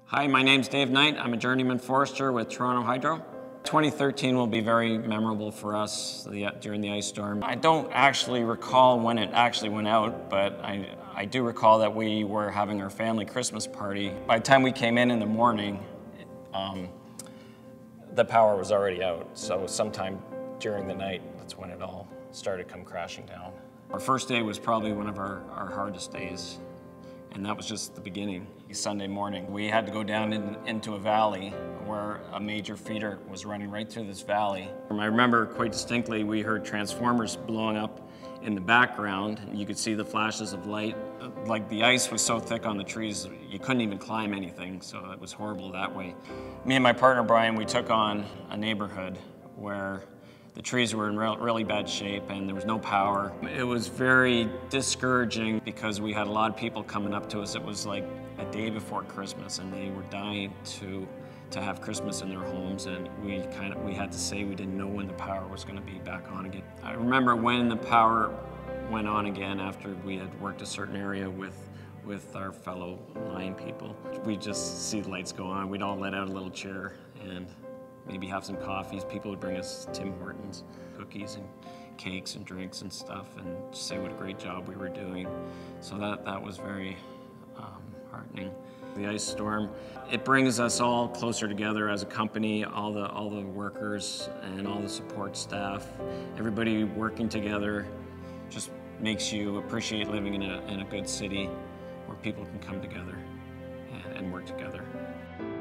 Hi, my name's Dave Knight. I'm a journeyman forester with Toronto Hydro. 2013 will be very memorable for us during the ice storm. I don't actually recall when it actually went out, but I do recall that we were having our family Christmas party. By the time we came in the morning, the power was already out. So sometime during the night, that's when it all started to come crashing down. Our first day was probably one of our hardest days. And that was just the beginning. Sunday morning, we had to go down into a valley where a major feeder was running right through this valley. I remember quite distinctly, we heard transformers blowing up in the background. You could see the flashes of light. Like the ice was so thick on the trees, you couldn't even climb anything, so it was horrible that way. Me and my partner, Brian, we took on a neighborhood where the trees were in really bad shape and there was no power. It was very discouraging because we had a lot of people coming up to us. It was like a day before Christmas and they were dying to have Christmas in their homes, and we had to say we didn't know when the power was going to be back on again. I remember when the power went on again after we had worked a certain area with our fellow line people. We'd just see the lights go on. We'd all let out a little cheer and maybe have some coffees. People would bring us Tim Hortons, cookies and cakes and drinks and stuff, and say what a great job we were doing. So that was very heartening. The ice storm, it brings us all closer together as a company, all the workers and all the support staff. Everybody working together just makes you appreciate living in a good city where people can come together and work together.